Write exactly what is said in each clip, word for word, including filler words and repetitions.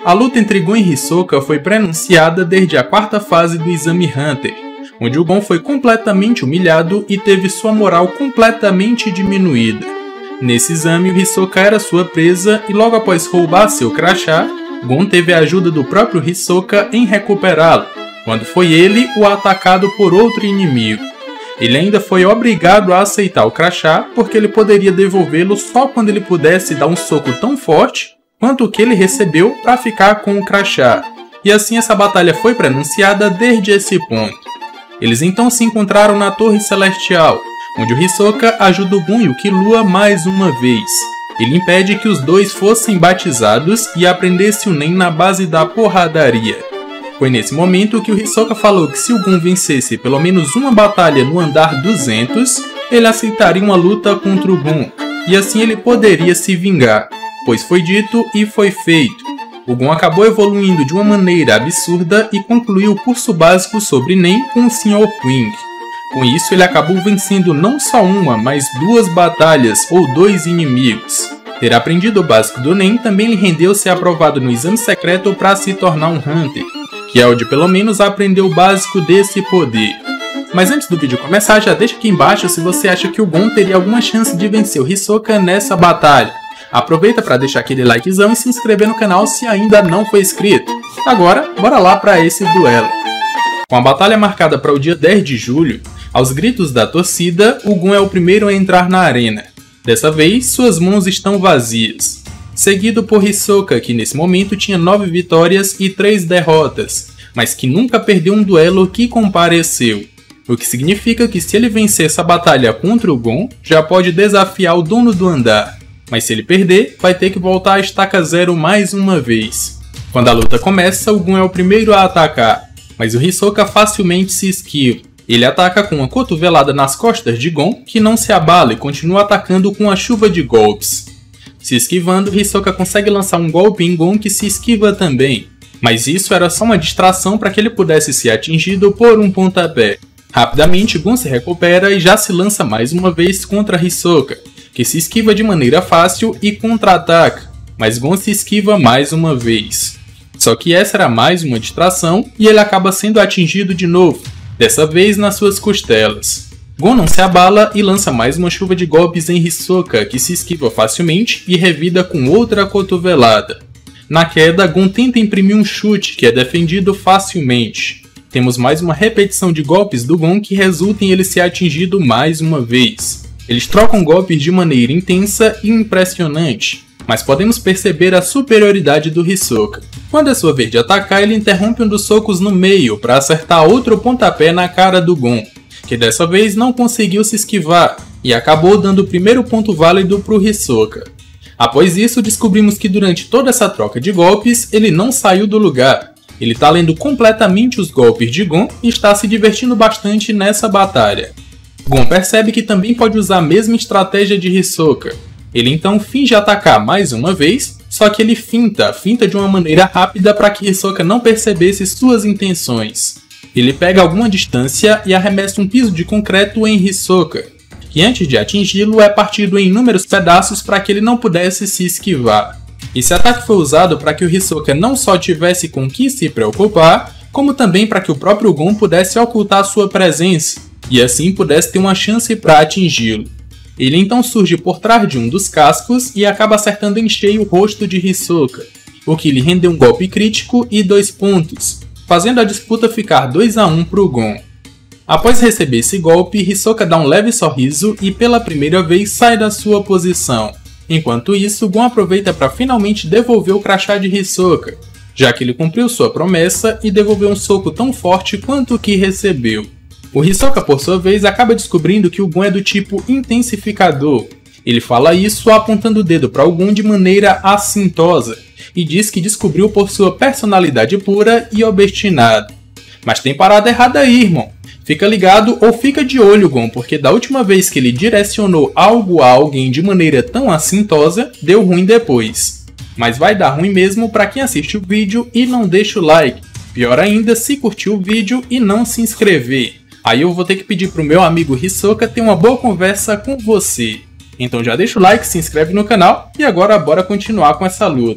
A luta entre Gon e Hisoka foi prenunciada desde a quarta fase do Exame Hunter, onde o Gon foi completamente humilhado e teve sua moral completamente diminuída. Nesse exame, o Hisoka era sua presa e logo após roubar seu crachá, Gon teve a ajuda do próprio Hisoka em recuperá-lo, quando foi ele o atacado por outro inimigo. Ele ainda foi obrigado a aceitar o crachá porque ele poderia devolvê-lo só quando ele pudesse dar um soco tão forte quanto o que ele recebeu para ficar com o crachá. E assim essa batalha foi prenunciada desde esse ponto. Eles então se encontraram na Torre Celestial, onde o Hisoka ajuda o Gon e o Killua mais uma vez. Ele impede que os dois fossem batizados e aprendesse o Nen na base da porradaria. Foi nesse momento que o Hisoka falou que se o Gon vencesse pelo menos uma batalha no andar duzentos, ele aceitaria uma luta contra o Gon, e assim ele poderia se vingar, pois foi dito e foi feito. O Gon acabou evoluindo de uma maneira absurda e concluiu o curso básico sobre Nen com o senhor Quing. Com isso ele acabou vencendo não só uma, mas duas batalhas ou dois inimigos. Ter aprendido o básico do Nen também lhe rendeu ser aprovado no exame secreto para se tornar um Hunter, que é o de pelo menos aprender o básico desse poder. Mas antes do vídeo começar, já deixa aqui embaixo se você acha que o Gon teria alguma chance de vencer o Hisoka nessa batalha. Aproveita para deixar aquele likezão e se inscrever no canal se ainda não foi inscrito. Agora, bora lá para esse duelo. Com a batalha marcada para o dia dez de julho, aos gritos da torcida, o Gon é o primeiro a entrar na arena. Dessa vez, suas mãos estão vazias. Seguido por Hisoka, que nesse momento tinha nove vitórias e três derrotas, mas que nunca perdeu um duelo que compareceu. O que significa que se ele vencer essa batalha contra o Gon, já pode desafiar o dono do andar. Mas se ele perder, vai ter que voltar à estaca zero mais uma vez. Quando a luta começa, o Gon é o primeiro a atacar, mas o Hisoka facilmente se esquiva. Ele ataca com uma cotovelada nas costas de Gon, que não se abala e continua atacando com a chuva de golpes. Se esquivando, Hisoka consegue lançar um golpe em Gon que se esquiva também, mas isso era só uma distração para que ele pudesse ser atingido por um pontapé. Rapidamente, Gon se recupera e já se lança mais uma vez contra Hisoka, que se esquiva de maneira fácil e contra-ataca, mas Gon se esquiva mais uma vez. Só que essa era mais uma distração e ele acaba sendo atingido de novo, dessa vez nas suas costelas. Gon não se abala e lança mais uma chuva de golpes em Hisoka, que se esquiva facilmente e revida com outra cotovelada. Na queda, Gon tenta imprimir um chute, que é defendido facilmente. Temos mais uma repetição de golpes do Gon que resulta em ele ser atingido mais uma vez. Eles trocam golpes de maneira intensa e impressionante, mas podemos perceber a superioridade do Hisoka. Quando é sua vez de atacar, ele interrompe um dos socos no meio para acertar outro pontapé na cara do Gon, que dessa vez não conseguiu se esquivar e acabou dando o primeiro ponto válido para o Hisoka. Após isso, descobrimos que durante toda essa troca de golpes, ele não saiu do lugar. Ele está lendo completamente os golpes de Gon e está se divertindo bastante nessa batalha. Gon percebe que também pode usar a mesma estratégia de Hisoka. Ele então finge atacar mais uma vez, só que ele finta, finta de uma maneira rápida para que Hisoka não percebesse suas intenções. Ele pega alguma distância e arremessa um piso de concreto em Hisoka, que antes de atingi-lo é partido em inúmeros pedaços para que ele não pudesse se esquivar. Esse ataque foi usado para que o Hisoka não só tivesse com que se preocupar, como também para que o próprio Gon pudesse ocultar sua presença, e assim pudesse ter uma chance para atingi-lo. Ele então surge por trás de um dos cascos e acaba acertando em cheio o rosto de Hisoka, o que lhe rendeu um golpe crítico e dois pontos, fazendo a disputa ficar dois a um para o Gon. Após receber esse golpe, Hisoka dá um leve sorriso e pela primeira vez sai da sua posição. Enquanto isso, Gon aproveita para finalmente devolver o crachá de Hisoka, já que ele cumpriu sua promessa e devolveu um soco tão forte quanto o que recebeu. O Hisoka, por sua vez, acaba descobrindo que o Gon é do tipo intensificador. Ele fala isso apontando o dedo para o Gon de maneira assintosa, e diz que descobriu por sua personalidade pura e obstinada. Mas tem parada errada aí, irmão. Fica ligado ou fica de olho, Gon, porque da última vez que ele direcionou algo a alguém de maneira tão assintosa, deu ruim depois. Mas vai dar ruim mesmo para quem assiste o vídeo e não deixa o like. Pior ainda, se curtiu o vídeo e não se inscrever. Aí eu vou ter que pedir pro meu amigo Hisoka ter uma boa conversa com você. Então já deixa o like, se inscreve no canal e agora bora continuar com essa luta.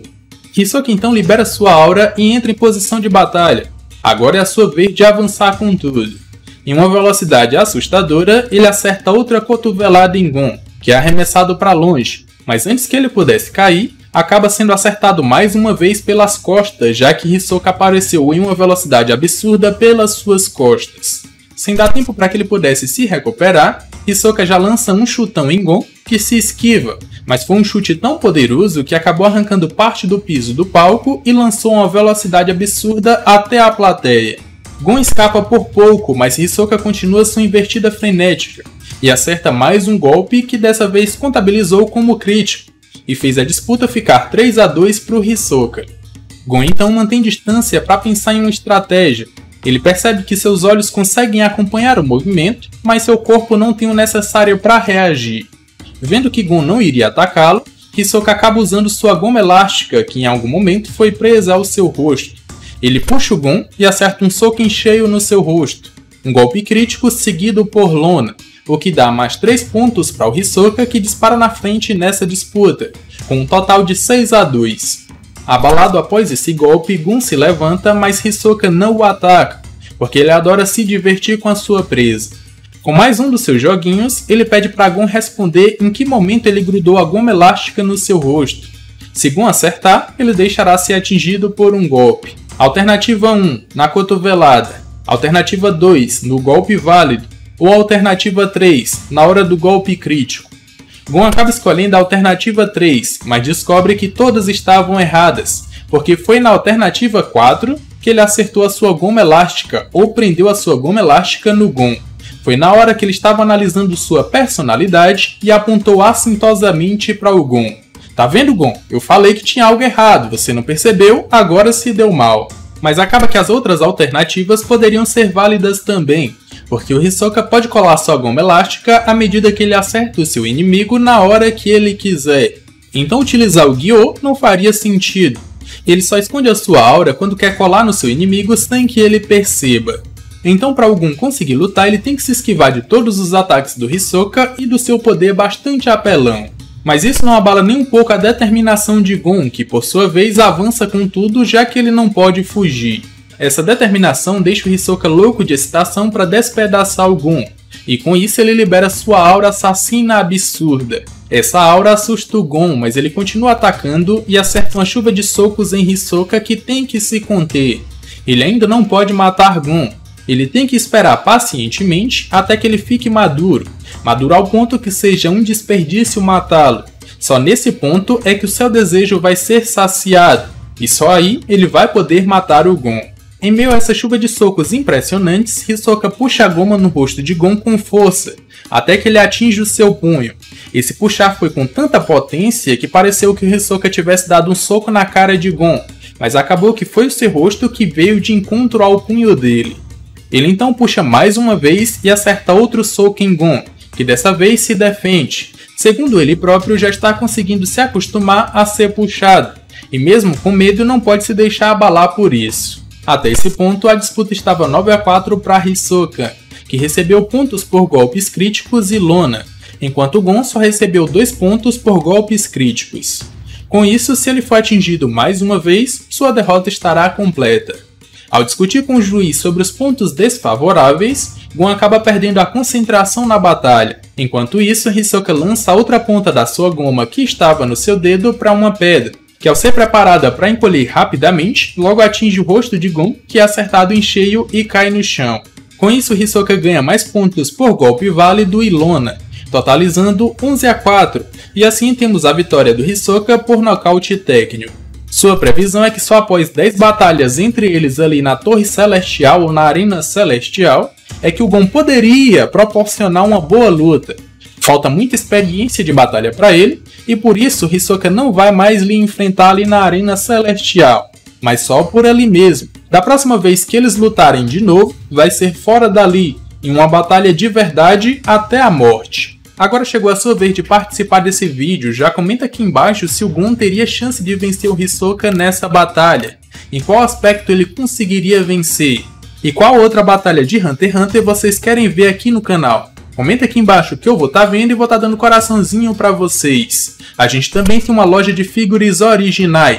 Hisoka então libera sua aura e entra em posição de batalha. Agora é a sua vez de avançar com tudo. Em uma velocidade assustadora, ele acerta outra cotovelada em Gon, que é arremessado para longe, mas antes que ele pudesse cair, acaba sendo acertado mais uma vez pelas costas, já que Hisoka apareceu em uma velocidade absurda pelas suas costas. Sem dar tempo para que ele pudesse se recuperar, Hisoka já lança um chutão em Gon, que se esquiva, mas foi um chute tão poderoso que acabou arrancando parte do piso do palco e lançou uma velocidade absurda até a plateia. Gon escapa por pouco, mas Hisoka continua sua invertida frenética e acerta mais um golpe que dessa vez contabilizou como crítico e fez a disputa ficar três a dois para o Hisoka. Gon então mantém distância para pensar em uma estratégia. Ele percebe que seus olhos conseguem acompanhar o movimento, mas seu corpo não tem o necessário para reagir. Vendo que Gon não iria atacá-lo, Hisoka acaba usando sua goma elástica, que em algum momento foi presa ao seu rosto. Ele puxa o Gon e acerta um soco em cheio no seu rosto, um golpe crítico seguido por lona, o que dá mais três pontos para o Hisoka, que dispara na frente nessa disputa, com um total de seis a dois. Abalado após esse golpe, Gon se levanta, mas Hisoka não o ataca, porque ele adora se divertir com a sua presa. Com mais um dos seus joguinhos, ele pede para Gon responder em que momento ele grudou a goma elástica no seu rosto. Se Gon acertar, ele deixará ser atingido por um golpe. Alternativa um, na cotovelada. Alternativa dois, no golpe válido. Ou alternativa três, na hora do golpe crítico. Gon acaba escolhendo a alternativa três, mas descobre que todas estavam erradas, porque foi na alternativa quatro que ele acertou a sua goma elástica ou prendeu a sua goma elástica no Gon. Foi na hora que ele estava analisando sua personalidade e apontou assintosamente para o Gon. Tá vendo, Gon? Eu falei que tinha algo errado, você não percebeu, agora se deu mal. Mas acaba que as outras alternativas poderiam ser válidas também, porque o Hisoka pode colar sua goma elástica à medida que ele acerta o seu inimigo na hora que ele quiser. Então utilizar o Gyo não faria sentido. Ele só esconde a sua aura quando quer colar no seu inimigo sem que ele perceba. Então, para o Gon conseguir lutar, ele tem que se esquivar de todos os ataques do Hisoka e do seu poder bastante apelão. Mas isso não abala nem um pouco a determinação de Gon, que por sua vez avança com tudo, já que ele não pode fugir. Essa determinação deixa o Hisoka louco de excitação para despedaçar o Gon, e com isso ele libera sua aura assassina absurda. Essa aura assusta o Gon, mas ele continua atacando e acerta uma chuva de socos em Hisoka que tem que se conter. Ele ainda não pode matar Gon. Ele tem que esperar pacientemente até que ele fique maduro, maduro ao ponto que seja um desperdício matá-lo. Só nesse ponto é que o seu desejo vai ser saciado, e só aí ele vai poder matar o Gon. Em meio a essa chuva de socos impressionantes, Hisoka puxa a goma no rosto de Gon com força, até que ele atinge o seu punho. Esse puxar foi com tanta potência que pareceu que o Hisoka tivesse dado um soco na cara de Gon, mas acabou que foi o seu rosto que veio de encontro ao punho dele. Ele então puxa mais uma vez e acerta outro soco em Gon, que dessa vez se defende. Segundo ele próprio, já está conseguindo se acostumar a ser puxado, e mesmo com medo não pode se deixar abalar por isso. Até esse ponto, a disputa estava nove a quatro para Hisoka, que recebeu pontos por golpes críticos e lona, enquanto Gon só recebeu dois pontos por golpes críticos. Com isso, se ele for atingido mais uma vez, sua derrota estará completa. Ao discutir com o juiz sobre os pontos desfavoráveis, Gon acaba perdendo a concentração na batalha. Enquanto isso, Hisoka lança a outra ponta da sua goma que estava no seu dedo para uma pedra, que ao ser preparada para encolher rapidamente, logo atinge o rosto de Gon, que é acertado em cheio e cai no chão. Com isso, Hisoka ganha mais pontos por golpe válido e lona, totalizando onze a quatro, e assim temos a vitória do Hisoka por nocaute técnico. Sua previsão é que só após dez batalhas entre eles ali na Torre Celestial ou na Arena Celestial, é que o Gon poderia proporcionar uma boa luta. Falta muita experiência de batalha para ele, e por isso Hisoka não vai mais lhe enfrentar ali na Arena Celestial, mas só por ali mesmo. Da próxima vez que eles lutarem de novo, vai ser fora dali, em uma batalha de verdade até a morte. Agora chegou a sua vez de participar desse vídeo, já comenta aqui embaixo se o Gon teria chance de vencer o Hisoka nessa batalha, em qual aspecto ele conseguiria vencer, e qual outra batalha de Hunter x Hunter vocês querem ver aqui no canal. Comenta aqui embaixo que eu vou estar vendo e vou estar dando coraçãozinho pra vocês. A gente também tem uma loja de figuras originais.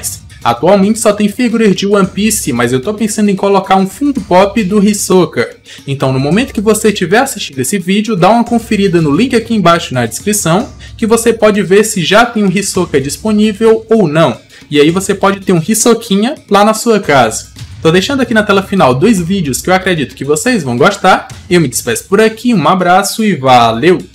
Atualmente só tem figuras de One Piece, mas eu tô pensando em colocar um Funko Pop do Hisoka. Então no momento que você estiver assistindo esse vídeo, dá uma conferida no link aqui embaixo na descrição, que você pode ver se já tem um Hisoka disponível ou não. E aí você pode ter um Hisoquinha lá na sua casa. Tô deixando aqui na tela final dois vídeos que eu acredito que vocês vão gostar. Eu me despeço por aqui, um abraço e valeu!